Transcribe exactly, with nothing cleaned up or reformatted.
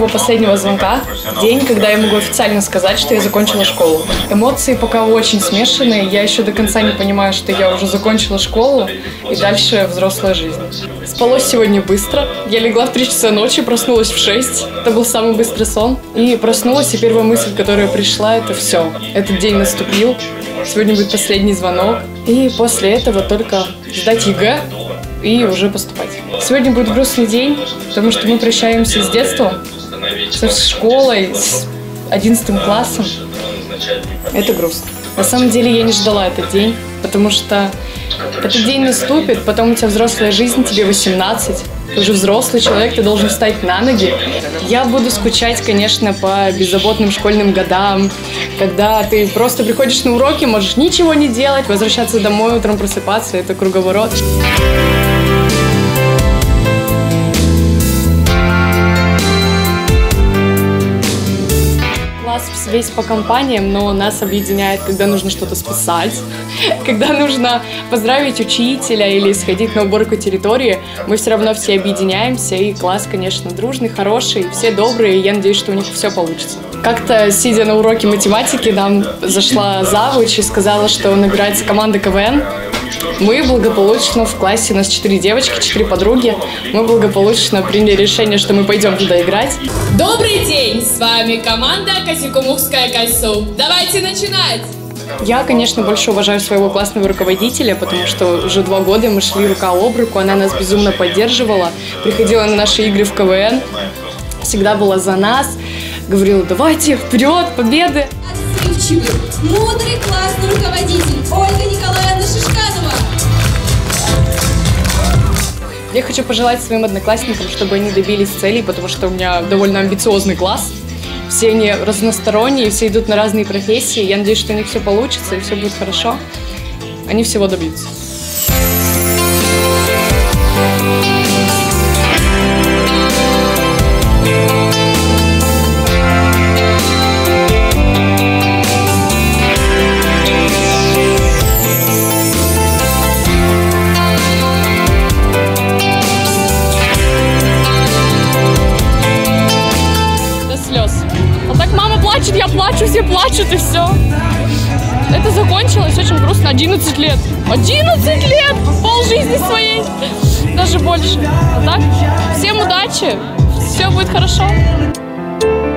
моего последнего звонка. День, когда я могу официально сказать, что я закончила школу. Эмоции пока очень смешанные. Я еще до конца не понимаю, что я уже закончила школу и дальше взрослая жизнь. Спалось сегодня быстро. Я легла в три часа ночи, проснулась в шесть. Это был самый быстрый сон. И проснулась, и первая мысль, которая пришла, это все. Этот день наступил. Сегодня будет последний звонок. И после этого только сдать ЕГЭ и уже поступать. Сегодня будет грустный день, потому что мы прощаемся с детством, со школой, с одиннадцатым классом. Это грустно. На самом деле я не ждала этот день, потому что этот день наступит, потом у тебя взрослая жизнь, тебе восемнадцать, ты уже взрослый человек, ты должен встать на ноги. Я буду скучать, конечно, по беззаботным школьным годам, когда ты просто приходишь на уроки, можешь ничего не делать, возвращаться домой, утром просыпаться, это круговорот. Весь по компаниям, но нас объединяет, когда нужно что-то списать, когда нужно поздравить учителя или сходить на уборку территории, мы все равно все объединяемся, и класс, конечно, дружный, хороший, все добрые, и я надеюсь, что у них все получится. Как-то, сидя на уроке математики, нам зашла завуч и сказала, что набирается команда КВН. Мы благополучно в классе, у нас четыре девочки, четыре подруги, мы благополучно приняли решение, что мы пойдем туда играть. Добрый день, с вами команда Косякумухская Кайсу. Давайте начинать! Я, конечно, больше уважаю своего классного руководителя, потому что уже два года мы шли рука об руку, она нас безумно поддерживала, приходила на наши игры в КВН, всегда была за нас, говорила: давайте, вперед, победы! Отзывчивый, мудрый классный руководитель Ольга Николаевна Шишканова. Я хочу пожелать своим одноклассникам, чтобы они добились целей, потому что у меня довольно амбициозный класс. Все они разносторонние, все идут на разные профессии. Я надеюсь, что у них все получится и все будет хорошо. Они всего добьются. Я плачу, все плачут, и все. Это закончилось очень грустно. одиннадцать лет. одиннадцать лет! Пол жизни своей. Даже больше. А так, всем удачи. Все будет хорошо.